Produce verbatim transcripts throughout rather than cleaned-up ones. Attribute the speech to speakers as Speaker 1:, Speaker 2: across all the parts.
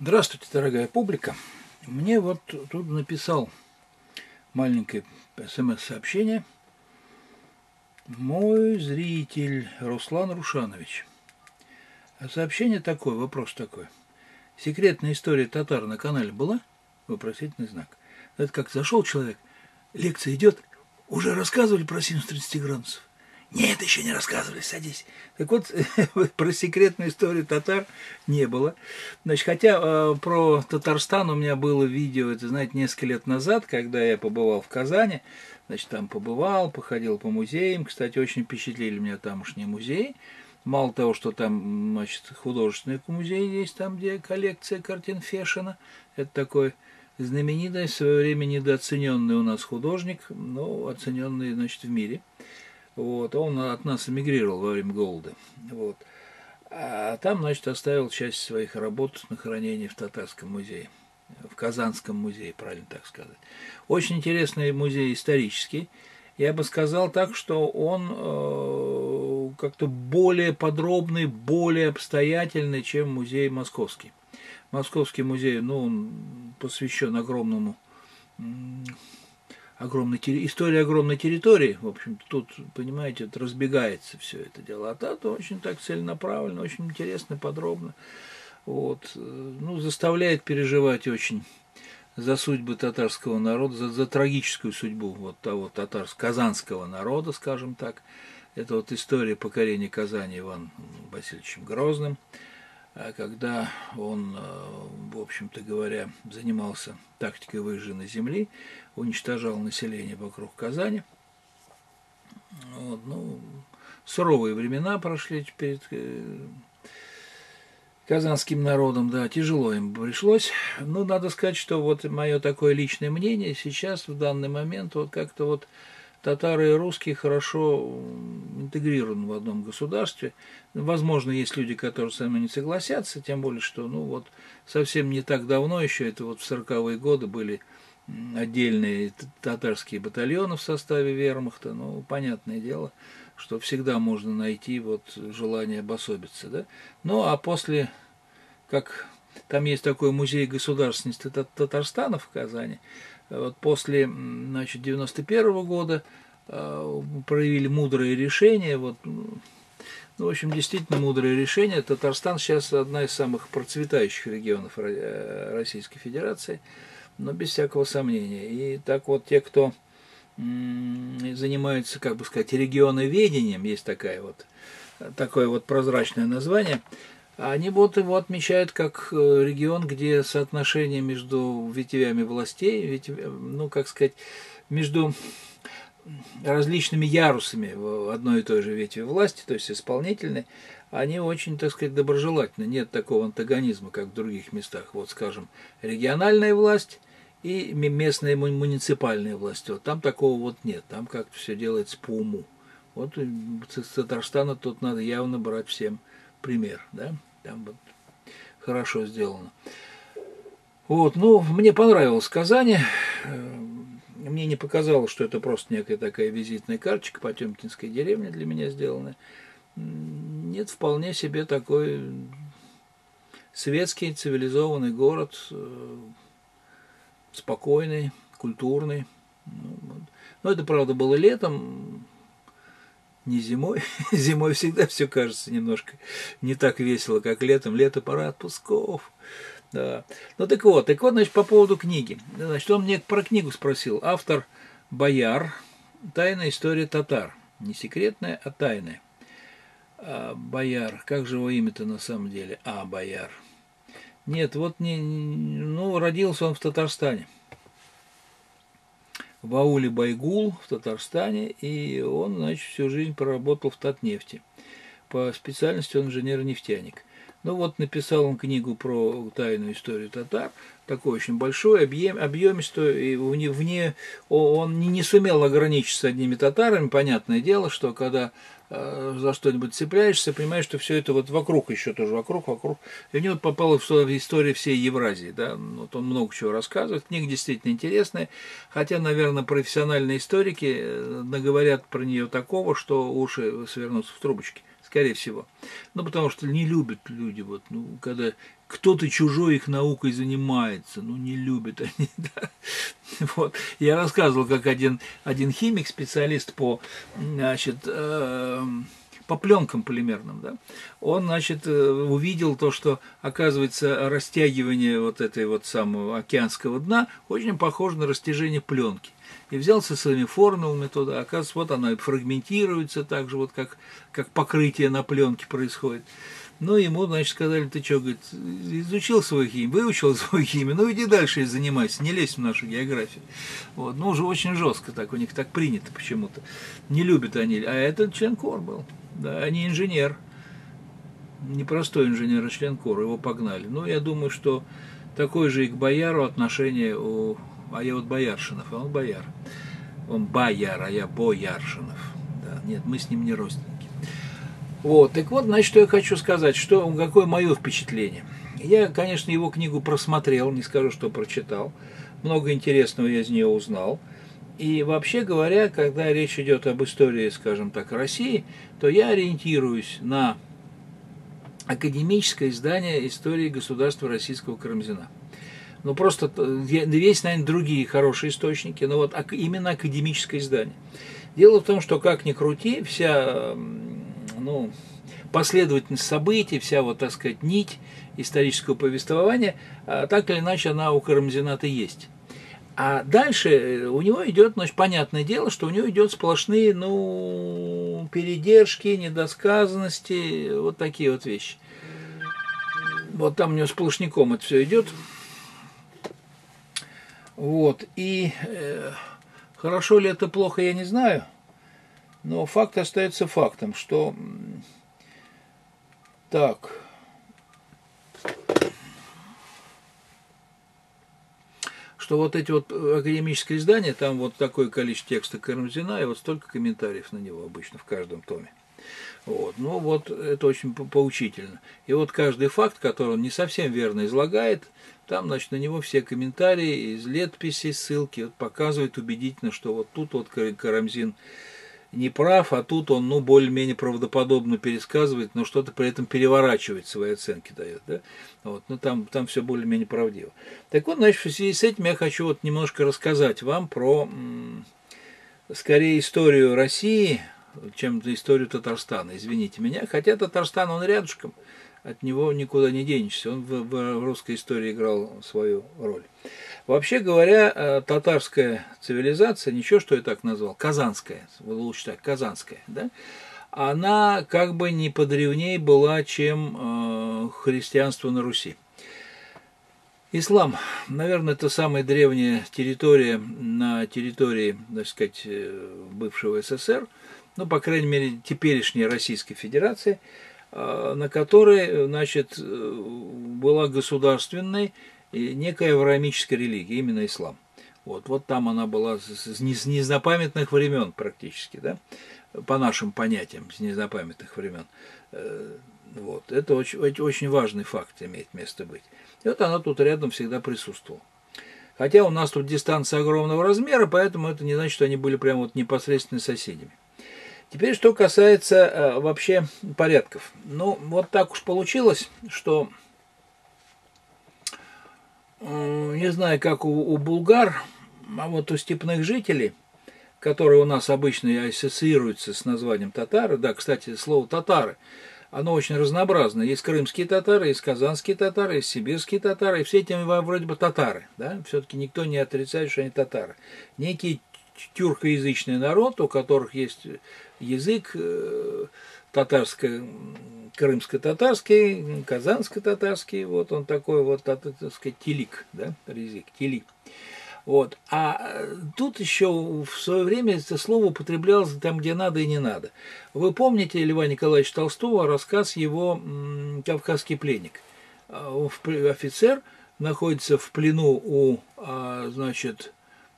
Speaker 1: Здравствуйте, дорогая публика. Мне вот тут написал маленькое смс-сообщение мой зритель Руслан Рушанович. Сообщение такое, вопрос такой. Секретная история татар на канале была? Вопросительный знак. Это как зашел человек, лекция идет, уже рассказывали про синус тридцати градусов? Нет, еще не рассказывали, садись. Так вот, про секретную историю татар не было. Значит, хотя э, про Татарстан у меня было видео, это, знаете, несколько лет назад, когда я побывал в Казани. Значит, там побывал, походил по музеям. Кстати, очень впечатлили меня тамошние музеи. Мало того, что там, значит, художественный музей есть, там, где коллекция картин Фешина. Это такой знаменитый, в свое время недооцененный у нас художник, но оцененный, значит, в мире. Вот, он от нас эмигрировал во время голода. Вот. А там, значит, оставил часть своих работ на хранение в Татарском музее, в Казанском музее, правильно так сказать. Очень интересный музей исторический. Я бы сказал так, что он э, как-то более подробный, более обстоятельный, чем музей московский. Московский музей, ну, он посвящен огромному... Огромной, история огромной территории, в общем, тут, понимаете, вот разбегается все это дело. А это очень так целенаправленно, очень интересно, подробно. Вот, ну, заставляет переживать очень за судьбы татарского народа, за, за трагическую судьбу вот того татарского, казанского народа, скажем так. Это вот история покорения Казани Иваном Васильевичем Грозным, когда он, в общем-то говоря, занимался тактикой выжженной земли, уничтожал население вокруг Казани. Вот, ну, суровые времена прошли перед казанским народом, да, тяжело им пришлось. Но надо сказать, что вот мое такое личное мнение сейчас, в данный момент, вот как-то вот татары и русские хорошо интегрированы в одном государстве. Возможно, есть люди, которые со мной не согласятся, тем более, что, ну, вот совсем не так давно еще, это вот в сороковые годы были отдельные татарские батальоны в составе вермахта. Ну, понятное дело, что всегда можно найти вот желание обособиться, да. Ну, а после, как там есть такой музей государственности Татарстана в Казани, вот после, значит, девяносто первого года э, проявили мудрые решения. Вот, ну, в общем, действительно мудрые решения. Татарстан сейчас одна из самых процветающих регионов Российской Федерации, но без всякого сомнения. И так вот те, кто м, занимаются, как бы сказать, регионоведением, есть такая вот, такое вот прозрачное название, они вот его отмечают как регион, где соотношение между ветвями властей, ветвь, ну, как сказать, между различными ярусами в одной и той же ветви власти, то есть исполнительной, они очень, так сказать, доброжелательны. Нет такого антагонизма, как в других местах. Вот, скажем, региональная власть и местная муниципальная власть. Вот там такого вот нет. Там как-то все делается по уму. Вот с Татарстана тут надо явно брать всем пример, да, там вот хорошо сделано. Вот, ну, мне понравилось Казани, мне не показалось, что это просто некая такая визитная карточка Потемкинской деревни для меня сделанная. Нет, вполне себе такой светский, цивилизованный город, спокойный, культурный. Но это, правда, было летом, не зимой. Зимой всегда все кажется немножко не так весело, как летом. Лето, пора отпусков. Да. Ну так вот, так вот, значит, по поводу книги. Значит, он мне про книгу спросил. Автор Бояр. Тайная история татар. Не секретная, а тайная. А, Бояр. Как же его имя-то на самом деле? А, Бояр. Нет, вот не, ну, родился он в Татарстане. В ауле Байгул в Татарстане, и он, значит, всю жизнь проработал в Татнефти. По специальности он инженер-нефтяник. Ну вот написал он книгу про тайную историю татар, такой очень большой, объем, объемистую, и вне, вне, он не, не сумел ограничиться одними татарами. Понятное дело, что когда э, за что-нибудь цепляешься, понимаешь, что все это вот вокруг еще тоже, вокруг, вокруг. И у него попало в историю всей Евразии, да, вот он много чего рассказывает, книга действительно интересная, хотя, наверное, профессиональные историки наговорят про нее такого, что уши свернутся в трубочки, скорее всего. Ну, потому что не любят люди, вот, ну, когда кто-то чужой их наукой занимается, ну, не любят они, да. Вот. Я рассказывал, как один, один химик, специалист по, значит, э, по пленкам полимерным, да, он, значит, увидел то, что, оказывается, растягивание вот этой вот самого океанского дна очень похоже на растяжение пленки. И взял со своими формулами туда, оказывается, вот она фрагментируется так же, вот как, как покрытие на пленке происходит. Ну, ему, значит, сказали, ты что, говорит, изучил свою химию, выучил свою химию, ну, иди дальше и занимайся, не лезь в нашу географию. Вот, ну, уже очень жестко так, у них так принято почему-то. Не любят они, а этот член КОР был, да, а не инженер, непростой инженер, а член КОР, его погнали. Ну, я думаю, что такое же и к бояру отношение у... А я вот Бояршинов, а он бояр. Он бояр, а я Бояршинов. Да, нет, мы с ним не родственники. Вот, так вот, значит, что я хочу сказать, что, какое мое впечатление. Я, конечно, его книгу просмотрел, не скажу, что прочитал. Много интересного я из нее узнал. И вообще говоря, когда речь идет об истории, скажем так, России, то я ориентируюсь на академическое издание истории государства российского Карамзина. Ну, просто есть, наверное, другие хорошие источники, но вот именно академическое издание. Дело в том, что, как ни крути, вся, ну, последовательность событий, вся, вот, так сказать, нить исторического повествования, так или иначе, она у Карамзина-то есть. А дальше у него идет, значит, понятное дело, что у него идет сплошные, ну, передержки, недосказанности, вот такие вот вещи. Вот там у него сплошняком это все идет. Вот, и э, хорошо ли это, плохо, я не знаю, но факт остается фактом, что так, что вот эти вот академические издания, там вот такое количество текста Карамзина и вот столько комментариев на него обычно в каждом томе. Вот. Ну вот это очень поучительно. И вот каждый факт, который он не совсем верно излагает, там, значит, на него все комментарии из летописей, ссылки вот, показывают убедительно, что вот тут вот Карамзин не прав, а тут он, ну, более-менее правдоподобно пересказывает, но что-то при этом переворачивает, свои оценки дает, да? Вот, ну, там, там все более-менее правдиво. Так вот, значит, в связи с этим я хочу вот немножко рассказать вам про, скорее, историю России, чем историю Татарстана, извините меня. Хотя Татарстан, он рядышком, от него никуда не денешься. Он в, в русской истории играл свою роль. Вообще говоря, татарская цивилизация, ничего, что я так назвал, казанская, лучше так, казанская, да, она как бы не подревней была, чем э, христианство на Руси. Ислам, наверное, это самая древняя территория на территории, так сказать, бывшего СССР, ну, по крайней мере, теперешней Российской Федерации, на которой, значит, была государственной некая авраамическая религия, именно ислам. Вот, вот там она была с незапамятных времен практически, да, по нашим понятиям, с незапамятных времен. Вот, это очень, очень важный факт имеет место быть. И вот она тут рядом всегда присутствовала. Хотя у нас тут дистанция огромного размера, поэтому это не значит, что они были прямо вот непосредственно соседями. Теперь, что касается э, вообще порядков. Ну, вот так уж получилось, что, э, не знаю, как у, у булгар, а вот у степных жителей, которые у нас обычно ассоциируются с названием татары, да, кстати, слово татары, оно очень разнообразно. Есть крымские татары, есть казанские татары, есть сибирские татары, и все эти вроде бы татары, да, все-таки никто не отрицает, что они татары. Некий тюркоязычный народ, у которых есть язык татарско, крымско-татарский, казанско-татарский, вот он такой вот, так сказать, телик, да, язык, тели. Вот. А тут еще в свое время это слово употреблялось там, где надо и не надо. Вы помните Льва Николаевича Толстого, рассказ его «Кавказский пленник». Офицер находится в плену у, значит,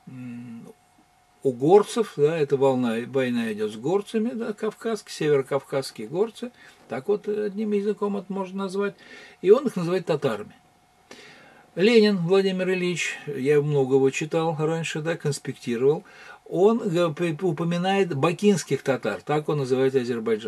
Speaker 1: у горцев, да, эта волна, война идет с горцами, да, кавказские, северокавказские горцы, так вот одним языком это можно назвать, и он их называет татарами. Ленин Владимир Ильич, я много его читал раньше, да, конспектировал, он упоминает бакинских татар, так он называет азербайджанцев.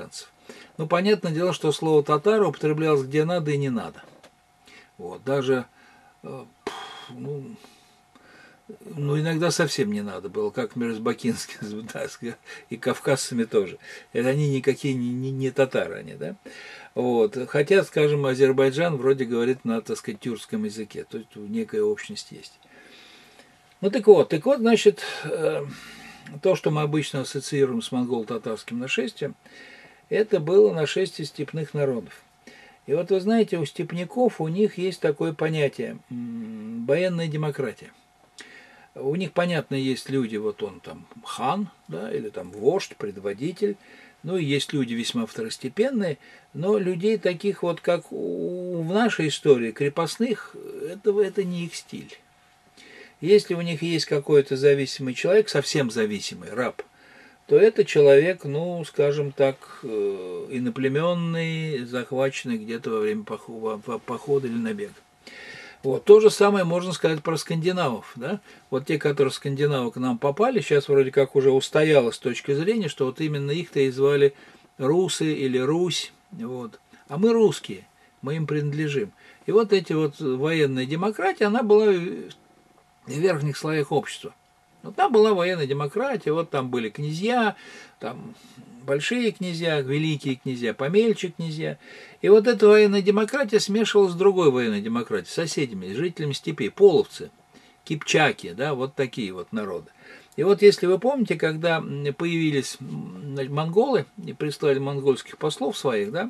Speaker 1: Ну, понятное дело, что слово татары употреблялось где надо и не надо. Вот, даже, э, ну, ну, иногда совсем не надо было, как, например, с бакинскими, да, и кавказцами тоже. Это они никакие не, не, не татары, они, да. Вот. Хотя, скажем, Азербайджан вроде говорит на, так сказать, тюркском языке, то есть некая общность есть. Ну, так вот, так вот, значит, э, то, что мы обычно ассоциируем с монголо-татарским нашествием, это было нашествие степных народов. И вот вы знаете, у степняков у них есть такое понятие – военная демократия. У них, понятно, есть люди, вот он там хан, да, или там вождь, предводитель, ну и есть люди весьма второстепенные, но людей таких вот, как у, в нашей истории, крепостных, это, это не их стиль. Если у них есть какой-то зависимый человек, совсем зависимый, раб, то это человек, ну, скажем так, иноплеменный, захваченный где-то во время похода или набега. Вот. То же самое можно сказать про скандинавов. Да? Вот те, которые скандинавы к нам попали, сейчас вроде как уже устоялось с точки зрения, что вот именно их-то и звали русы или Русь. Вот. А мы русские, мы им принадлежим. И вот эти вот военная демократия, она была в верхних слоях общества. Вот там была военная демократия, вот там были князья, там большие князья, великие князья, помельче князья. И вот эта военная демократия смешивалась с другой военной демократией, соседями, жителями степей, половцы, кипчаки, да, вот такие вот народы. И вот если вы помните, когда появились монголы и прислали монгольских послов своих, да,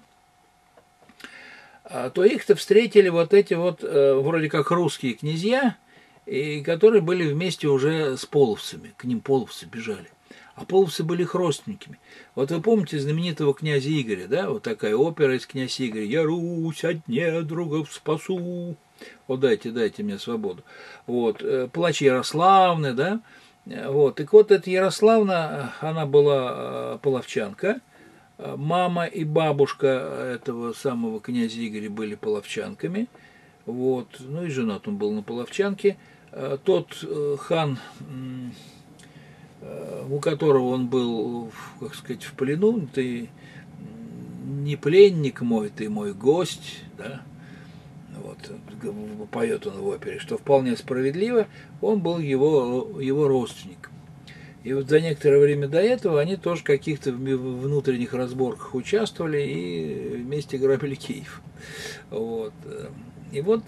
Speaker 1: то их-то встретили вот эти вот вроде как русские князья, и которые были вместе уже с половцами, к ним половцы бежали. А половцы были их родственниками. Вот вы помните знаменитого князя Игоря, да, вот такая опера из «Князь Игорь». «Я Русь от недругов спасу». Вот дайте, дайте мне свободу. Вот, «Плач Ярославны», да. Вот, так вот эта Ярославна, она была половчанка. Мама и бабушка этого самого князя Игоря были половчанками. Вот, ну и женат он был на половчанке. Тот хан, у которого он был, как сказать, в плену, ты не пленник мой, ты мой гость, да, вот, поет он в опере, что вполне справедливо, он был его, его родственник. И вот за некоторое время до этого они тоже в каких-то внутренних разборках участвовали и вместе грабили Киев. Вот. И вот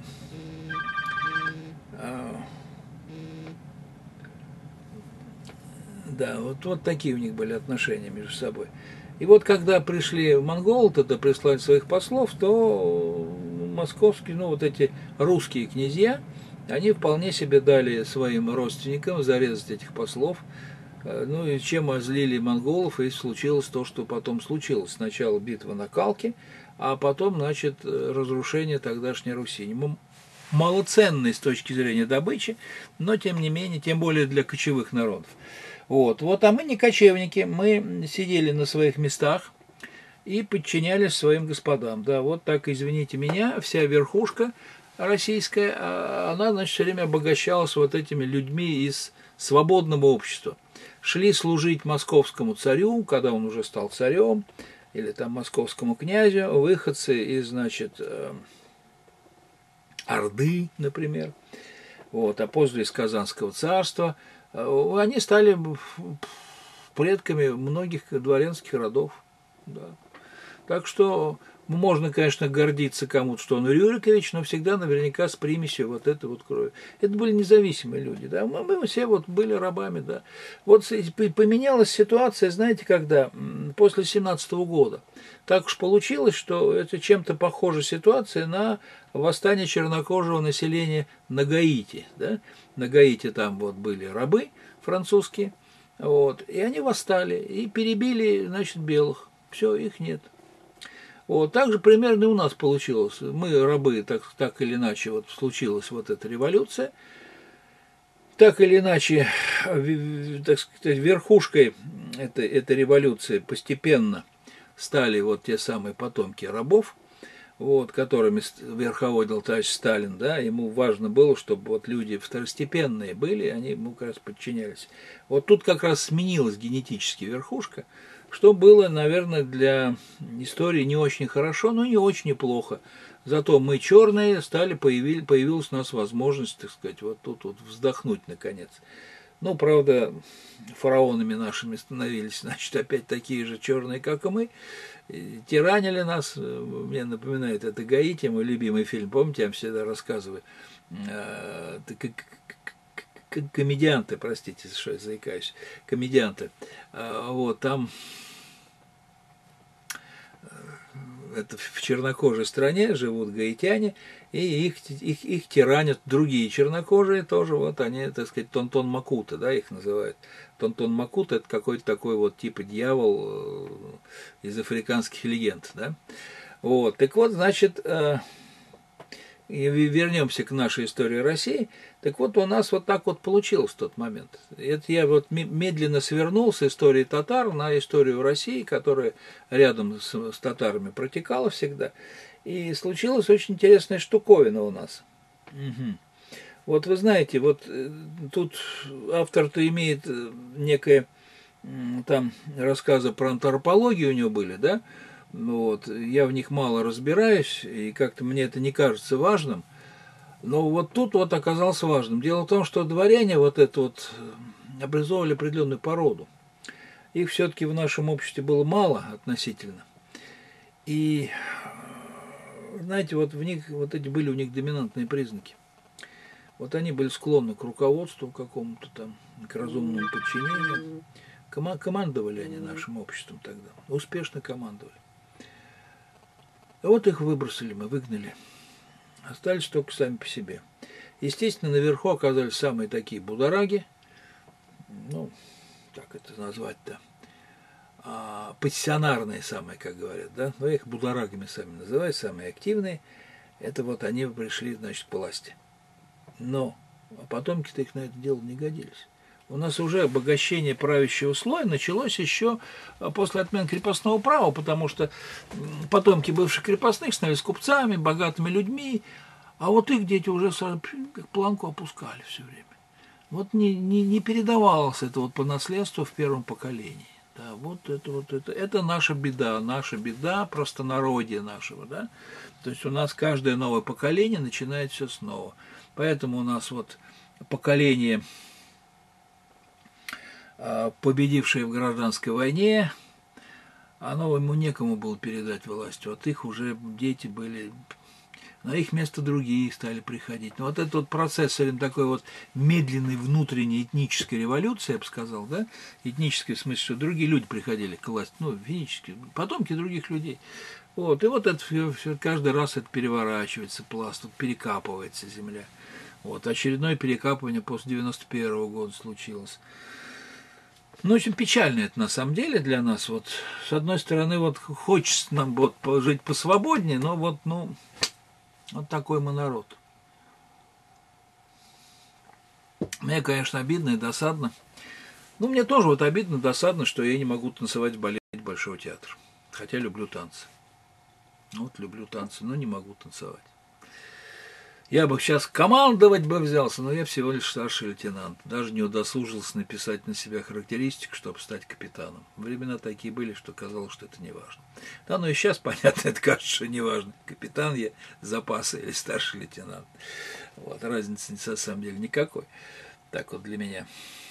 Speaker 1: да, вот, вот такие у них были отношения между собой. И вот когда пришли монголы, тогда прислали своих послов, то московские, ну вот эти русские князья, они вполне себе дали своим родственникам зарезать этих послов. Ну и чем озлили монголов, и случилось то, что потом случилось. Сначала битва на Калке, а потом, значит, разрушение тогдашней Руси. Малоценный с точки зрения добычи, но тем не менее, тем более для кочевых народов. Вот, вот, а мы не кочевники, мы сидели на своих местах и подчинялись своим господам. Да, вот так, извините меня, вся верхушка российская, она, значит, все время обогащалась вот этими людьми из свободного общества. Шли служить московскому царю, когда он уже стал царем, или там московскому князю, выходцы из, значит, Орды, например, вот, а после из Казанского царства. Они стали предками многих дворянских родов. Да. Так что можно, конечно, гордиться кому-то, что он Рюрикович, но всегда наверняка с примесью вот этой вот крови. Это были независимые люди, да. Мы, мы все вот были рабами, да. Вот поменялась ситуация, знаете, когда? После семнадцатого года. Так уж получилось, что это чем-то похожа ситуация на восстание чернокожего населения на Гаити, да. На Гаити там вот были рабы французские, вот, и они восстали и перебили, значит, белых. Все, их нет. Вот, так же примерно и у нас получилось. Мы рабы, так, так или иначе, вот случилась вот эта революция. Так или иначе, так сказать, верхушкой этой, этой революции постепенно стали вот те самые потомки рабов, вот, которыми верховодил товарищ Сталин, да, ему важно было, чтобы вот люди второстепенные были, они ему как раз подчинялись. Вот тут как раз сменилась генетически верхушка, что было, наверное, для истории не очень хорошо, но не очень неплохо. Зато мы черные стали, появили, появилась у нас возможность, так сказать, вот тут вот вздохнуть наконец. Ну, правда, фараонами нашими становились, значит, опять такие же черные, как и мы. И тиранили нас. Мне напоминает это Гаити, мой любимый фильм. Помните, я вам всегда рассказываю. Комедианты, простите, что я заикаюсь. Комедианты. Вот, там это в чернокожей стране живут гаитяне, и их, их, их тиранят другие чернокожие тоже, вот они, так сказать, Тонтон Макута, да, их называют. Тонтон Макута – это какой-то такой вот типа дьявол из африканских легенд, да. Вот, так вот, значит, и вернемся к нашей истории России. Так вот, у нас вот так вот получилось в тот момент. Это я вот медленно свернул с истории татар на историю России, которая рядом с, с татарами протекала всегда. И случилась очень интересная штуковина у нас. Угу. Вот вы знаете, вот тут автор-то имеет некое там рассказы про антропологию у него были, да? Вот, я в них мало разбираюсь, и как-то мне это не кажется важным. Но вот тут вот оказался важным. Дело в том, что дворяне вот это вот образовывали определенную породу. Их все-таки в нашем обществе было мало относительно. И, знаете, вот в них, вот эти были у них доминантные признаки. Вот они были склонны к руководству какому-то там, к разумному подчинению. Кома- командовали они нашим обществом тогда. Успешно командовали. Вот их выбросили мы, выгнали. Остались только сами по себе. Естественно, наверху оказались самые такие будараги, ну, как это назвать-то, а, пассионарные самые, как говорят, да, но их бударагами сами называют, самые активные, это вот они пришли, значит, к власти. Но потомки-то их на это дело не годились. У нас уже обогащение правящего слоя началось еще после отмены крепостного права, потому что потомки бывших крепостных становились купцами, богатыми людьми, а вот их дети уже сразу как планку опускали все время. Вот не, не, не передавалось это вот по наследству в первом поколении. Да, вот это вот это, это наша беда, наша беда простонародья нашего, да. То есть у нас каждое новое поколение начинает все снова. Поэтому у нас вот поколение, победившее в гражданской войне, оно ему некому было передать власть. Вот их уже дети были, на их место другие стали приходить. Но вот этот вот процесс, такой вот медленной внутренней этнической революции, я бы сказал, да, этнической в смысле, что другие люди приходили к власти, ну, физически, потомки других людей. Вот, и вот это все, все, каждый раз это переворачивается, пласт, вот перекапывается земля. Вот, очередное перекапывание после девяносто первого года случилось. Ну, очень печально это на самом деле для нас. Вот, с одной стороны, вот хочется нам вот жить посвободнее, но вот, ну, вот такой мы народ. Мне, конечно, обидно и досадно. Ну, мне тоже вот обидно, досадно, что я не могу танцевать в балете Большого театра. Хотя люблю танцы. Вот люблю танцы, но не могу танцевать. Я бы сейчас командовать бы взялся, но я всего лишь старший лейтенант. Даже не удосужился написать на себя характеристику, чтобы стать капитаном. Времена такие были, что казалось, что это не важно. Да, но и сейчас, понятно, это кажется, что не важно. Капитан я запаса или старший лейтенант. Вот, разницы на самом деле никакой. Так вот для меня.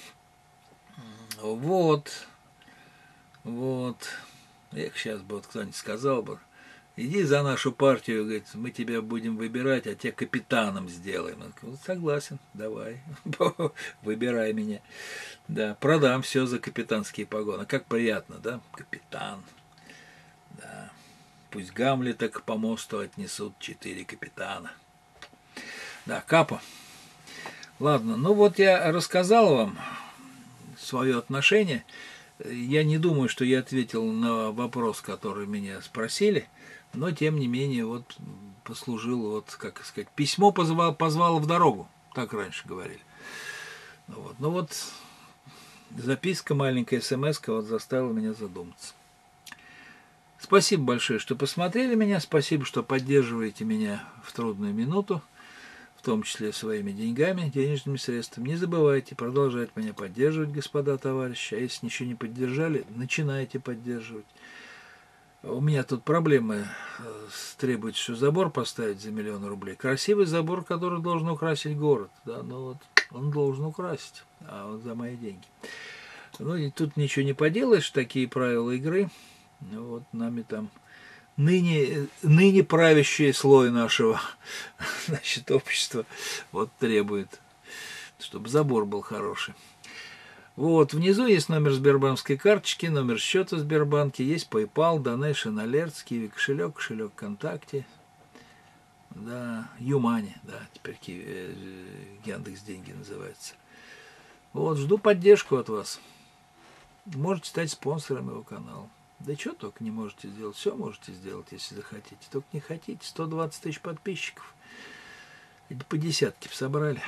Speaker 1: Вот. Вот. Эх, сейчас бы вот кто-нибудь сказал бы: иди за нашу партию, говорит, мы тебя будем выбирать, а тебя капитаном сделаем. Он говорит: согласен, давай, выбирай меня. Да, продам все за капитанские погоны. Как приятно, да, капитан. Да. Пусть Гамлета к помосту отнесут четыре капитана. Да, Капа. Ладно, ну вот я рассказал вам свое отношение. Я не думаю, что я ответил на вопрос, который меня спросили. Но, тем не менее, вот послужил, вот, как сказать, письмо позвал, позвало в дорогу, так раньше говорили. Вот. Ну вот, записка маленькая, смс-ка вот заставила меня задуматься. Спасибо большое, что посмотрели меня, спасибо, что поддерживаете меня в трудную минуту. том числе своими деньгами, денежными средствами. Не забывайте продолжать меня поддерживать, господа товарищи. А если ничего не поддержали, начинайте поддерживать. У меня тут проблемы требуют, что забор поставить за миллион рублей. Красивый забор, который должен украсить город. Да, ну вот он должен украсить, а вот за мои деньги. Ну и тут ничего не поделаешь, такие правила игры. Вот нами там ныне, ныне правящий слой нашего, значит, общества вот требует, чтобы забор был хороший. Вот, внизу есть номер сбербанковской карточки, номер счета в Сбербанке, есть PayPal, Donation Alert, Kiwi кошелек, кошелек ВКонтакте, да, Юмани, да, теперь Яндекс Деньги называется. Вот, жду поддержку от вас. Можете стать спонсором его канала. Да что только не можете сделать, все можете сделать, если захотите. Только не хотите, сто двадцать тысяч подписчиков. Это по десятке собрали.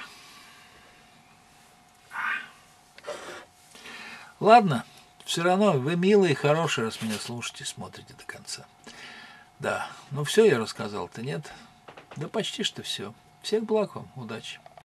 Speaker 1: Ладно, все равно вы милые и хорошие, раз меня слушаете, смотрите до конца. Да, ну все я рассказал-то, нет? Да почти что все. Всех благ вам, удачи.